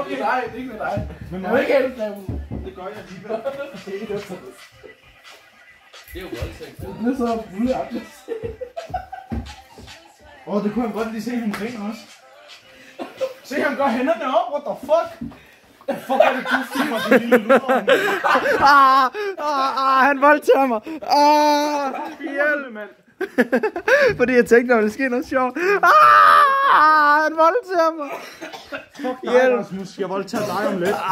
Okay, nej, det er ikke med dig. Men jeg vil ikke hjælpe dem. Det gør jeg alligevel. Det er jo voldtægt. Det er så fuldagtigt. Det kunne han godt lige se, han griner også. Se, han gør hænderne op, what the fuck? Hvad fuck er det, du filmer, din lille luder? Han voldtager mig. Hjælp, mand. Fordi jeg tænkte, at der ske noget sjovt. Han voldtager mig. Fuck dig, Rasmus. Jeg voldtager dig om lidt. Hvad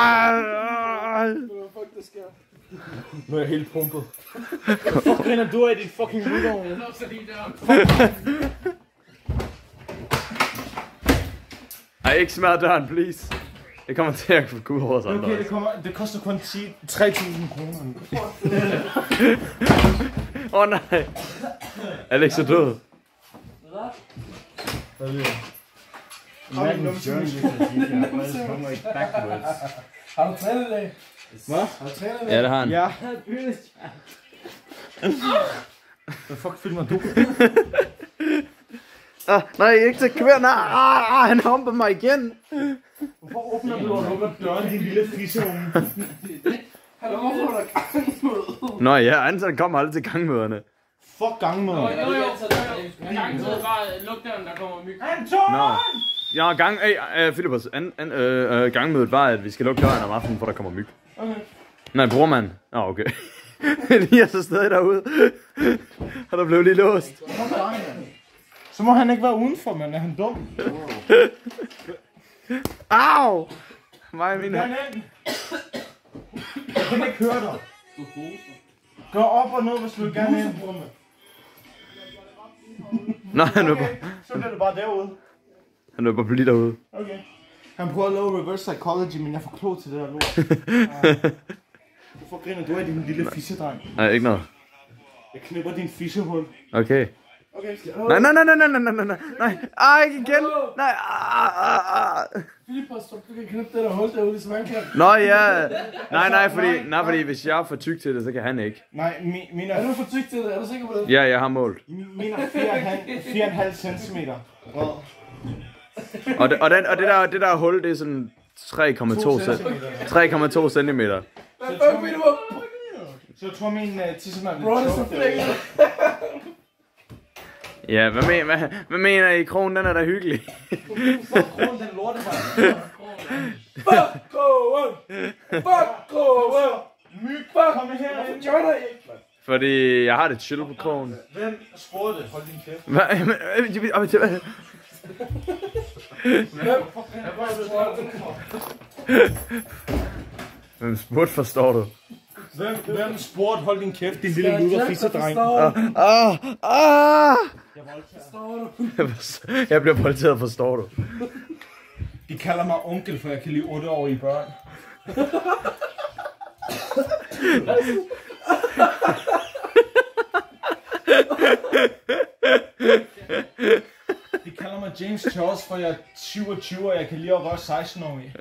fuck det sker? Nu er jeg helt pumpet. Hvad fuck griner du af dit fucking luder? Jeg låser lige døren. Ej, ikke smadre døren, please. Det kommer til at gå ud over os andre. Okay, det koster kun 3.000 kroner. Nej. Alex er død. Hvad er det? Har du trænet i dag? Hvad? Har du trænet i dag? Ja, det har han. Ja. Hvad fuck filmer du? Nej, ikke til kvær. Nej, han humper mig igen. Hvorfor åbner du og lukker døren, din lille fisseunge? Hallo, hvorfor er der gangmøde? Nå ja, han kommer aldrig til gangmøderne. Fuck gangmøder. Jo. Gangmødet bare luk døren, der kommer myg. Nå. Ja, Philippus, gangmødet var, at vi skal lukke døren om aftenen, for der kommer myg. Okay. Nej, brormand. Okay. De er så stadig derude. Og der blev lige låst. Så må han ikke være udenfor, men er han dum? Au! Mig min Jeg kan ikke høre dig. Gå op og ned, hvis du vil gerne ind. Nej, han vil bare, Så bliver du bare derude. han vil bare blive derude. Okay. Han prøver at lave reverse psychology, men jeg får klog til det der lort. Hvorfor griner du af din lille fissedreng? Nej, ikke noget. Jeg knipper din fissehul. Okay. Okay, skal Nej. Ikke igen. Nej. Philippus, du kan knippe det der hul derude, som han kan. Nå ja. Nej, fordi hvis jeg er for tyk til det, så kan han ikke. Nej, min Er du for tyk til det? Er du sikker på det? Ja, jeg har målt. Min er 4,5 centimeter. Og det der hul, det er sådan 3,2 centimeter. Hvad fuck, Philippus? Så jeg tror min tissemand Bro, det er så flækket. Ja, hvad mener I? Kronen, den er da hyggelig. Fuck kronen, den lorte her. Fuck, kronen! Fuck, kronen! Myg, Fuck, kom her hvorfor ind. gør der ikke? Fordi jeg har det chill på krogen. Hvem spurgte det? Hold din kæft. Hvem spurgte, forstår du? Hvem spurgte? Hold din kæft, din lille luder fissedreng. Jeg bliver voldtaget, forstår du? De kalder mig onkel, for jeg kan lide 8-årige børn. De kalder mig James Charles, for jeg er 27, og jeg kan lide at røre 16-årige.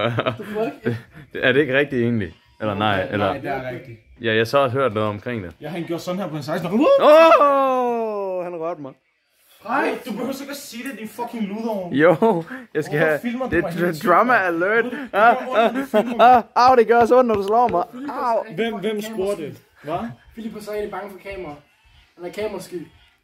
Er det ikke rigtigt egentlig? Eller nej? Eller... Nej, det er rigtigt. Ja, jeg så har hørt noget omkring det. Jeg har gjort sådan her på en 16-årig. Han rørte mig. Nej, du behøver ikke at sige det, din fucking luder. Jo, jeg skal have... filmer du Det mig er hele drama tiden? alert. Au, det gør så ondt, når du slår mig. Au. Hvem spurgte det? Hvad? Philippus er egentlig bange for kamera. Han er kamerasky.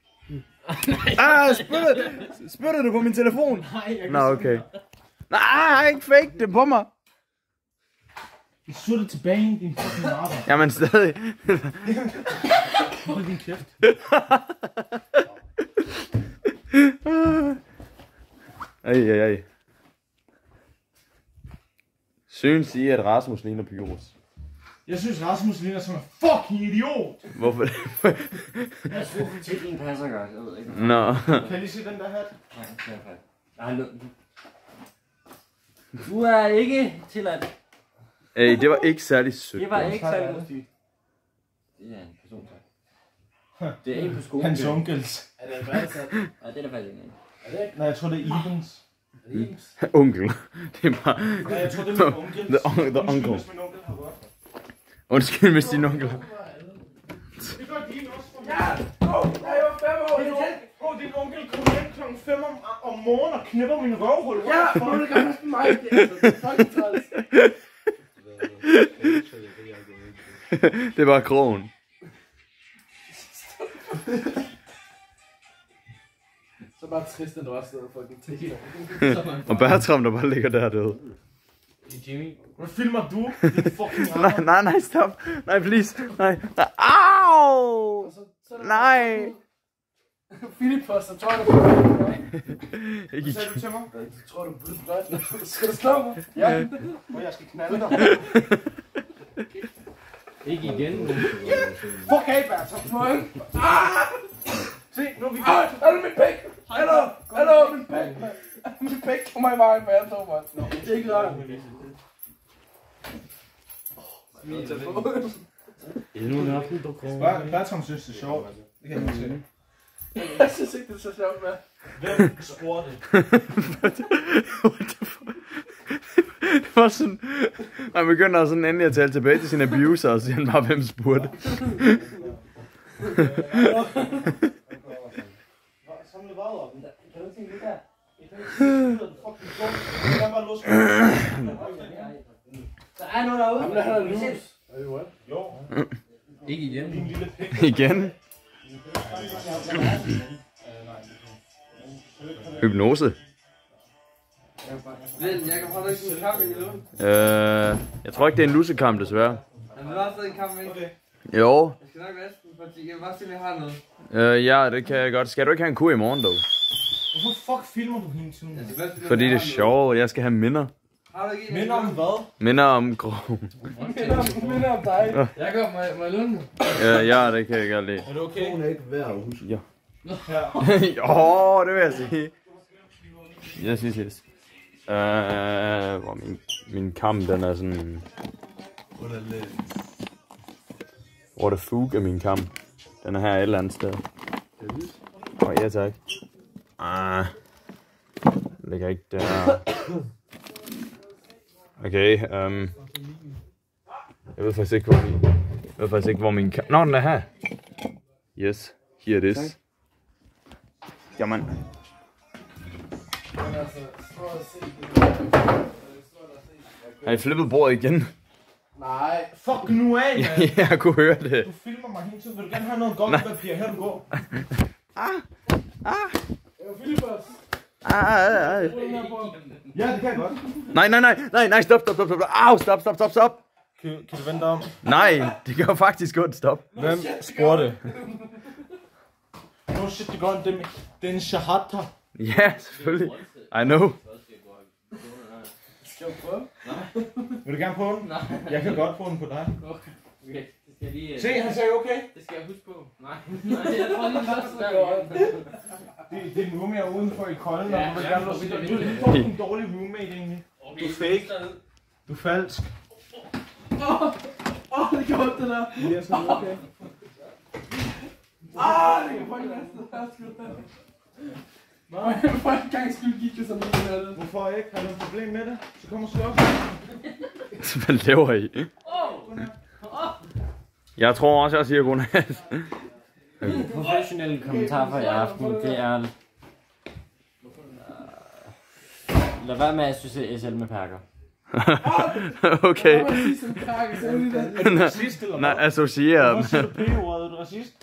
Spytter du på min telefon? Nej, jeg Nå, okay. Nej, ikke fake det på mig. Du så det tilbage i din fucking arbejde. Jamen stadig. Hold din kæft. Ej. Synes I, at Rasmus ligner Pyrus? Jeg synes, Rasmus ligner som en fucking idiot. Hvorfor det? Jeg synes, titlen passer godt. Jeg ved ikke. Nå. Kan jeg lige se den der hat? Nej, det er faktisk. Du er ikke tilladt. Det var ikke særlig sødt. Det var ikke særlig godt. Det er en person, tak. Det er en på skolen. Hans onkels. Er det en værdsat? Nej, det er der faktisk ikke. Er det ikke? Nej, jeg tror det er Evans. Er det ens? Onkel. Det er bare... Nej, jeg tror det er min onkel. The uncle. Hvis min onkel har rørt. Undskyld, hvis din onkel... Det gør din også for mig. Ja! Jeg var 5 år nu! din onkel kommer hjem klokken 5 om morgenen og knipper min røvhul. Ja, må du gøre sådan mig. Det er fucking træls. Det var krogen. Så bare trist, at du også sidder fucking tequila. Og Bertram, der bare ligger der døde. Jimmy. Hvad filmer du? Din fucking Nej, stop. Nej, please. Nej. Au! Nej. Philip poster, tror du på det? Hvad sagde du til mig? Jeg tror du på det. Skal du slå mig? Ja. Og jeg skal knalde dig. Ikke igen. Fuck af, Bertram. Se, nu er vi Ah, er det min pæk? Hallo, min pæk. Min pæk kommer i vejen, for jeg tog mig. Det er ikke rart. Endnu en aften, du kommer. Bertram synes, det er sjovt. Det kan jeg ikke se. Jeg synes ikke, det er så sjovt med. Hvem spurgte? What the fuck? Det var sådan... Han begynder sådan endelig at tale tilbage til sin abuser, og så siger han bare, hvem spurgte. Samle hvad op? Kan du tænke det der? Jeg kan ikke se, det er fucking dumt. Jeg kan bare låse. Der er noget derude. Jamen, der er lus. Jo. Ikke igen. Din lille pik. Igen. Hypnose. Jeg kan holde ikke en kamp endnu. Jeg tror ikke, det er en lussekamp, desværre. Men der er stadig en kamp, ikke? Jo. Jeg skal nok vaske den, fordi jeg kan bare se, at jeg har noget. Ja, det kan jeg godt. Skal du ikke have en kur i morgen, dog? Hvorfor fuck filmer du hele tiden? Fordi det er sjovt, jeg skal have minder. Har du ikke en? Minder om hvad? Minder om grov. Minder om dig. Jeg går, må jeg låne den? Ja, det kan jeg godt lide. Er det okay? Hun er ikke værd at huske. Ja. Ja. Det vil jeg sige. Yes. Hvor min kam, den er sådan... Hvor det fug af min kam. Den er her et eller andet sted. Ja, tak. Den ligger ikke der. Okay, jeg ved faktisk ikke, hvor min kam... Nå, den er her. Yes, here it is. Jamen. Har I flippet bordet igen? Nej. Fuck nu af, man. Jeg kunne høre det. Du filmer mig hele tiden. Vil du gerne have noget gummipapir? Her du går. Ja, det kan jeg godt. Nej, stop. Au, stop. Kan du vente om? Nej, det gør faktisk godt, stop. Hvem spurgte? No shit, det går det er en shahata. Ja, selvfølgelig. I know. Skal du prøve? Vil du gerne prøve den? Nej. Jeg kan godt prøve den på dig. Okay, det skal lige... Se, han sagde okay. Det skal jeg huske på. Nej, jeg tror lige, Det er en roommate udenfor i kolden, og Ja, du vil ja, gerne ja. låse dig. Du er lige fucking dårlig roommate egentlig. Du er fake. Du er falsk. Det gør ondt, det der. Det er sådan okay. Det kan fucking være. Nej, for en gang skyld gik det sådan noget. Hvorfor ikke? Har du et problem med det? Så kom og slå op. Hvad laver I? Jeg tror også, jeg siger godnat. Professionelle kommentar for i aften, det er... Lad være med at associere SL med pakker. Okay. Er du racist eller Nej, hvad? associeret. Hvorfor siger du p-ordet? Er du racist?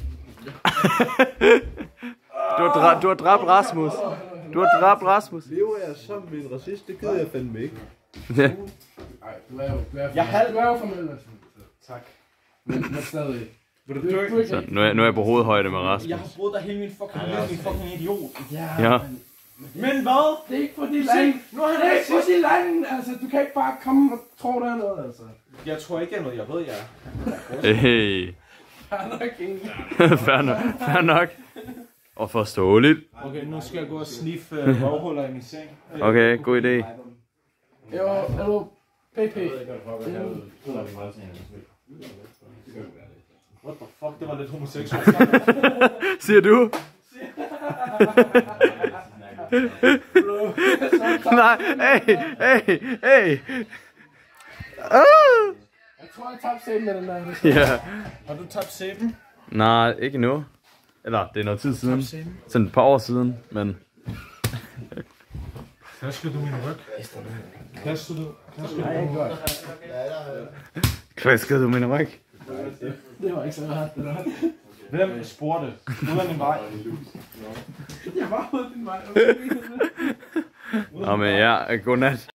Du har dræbt Rasmus. Lever jeg som en racist? Det gider jeg fandme ikke. Ja. Jeg er halv. Du er jo fra Mellemøsten. Tak. Men stadig. Vil du dø? Så nu er jeg på hovedhøjde med Rasmus. Jeg har brugt dig hele min fucking liv, din fucking idiot. Ja. Men hvad? Det er ikke for de lande. Nu har han Det er ikke for racist. de lande. Altså, du kan ikke bare komme og tro, der er noget, altså. Jeg tror ikke, jeg er noget. Jeg ved, jeg er. Hey. Der er nok ingen. Fair nok. Og forståeligt. Okay, nu skal jeg gå og sniffe røvhuller i min seng. Okay, god idé. Jo, er du PP? What the fuck, det var lidt homoseksuelt. Siger du? Nej, hey. Jeg tror, jeg tabte sæben med den der. Ja. Har du tabt sæben? Nej, ikke nu. Eller, det er noget tid siden. Sådan et par år siden, men... Klasker du min ryg? Klasker du? Klaskede du min ryg? Det var ikke så rart, det der. Hvem spurgte? Ud af din vej. Jeg var ude af din vej. Nå, men ja, godnat.